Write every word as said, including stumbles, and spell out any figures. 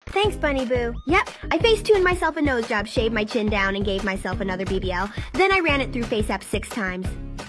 Thanks, Bunny Boo. Yep, I face-tuned myself a nose job, shaved my chin down, and gave myself another B B L. Then I ran it through FaceApp six times.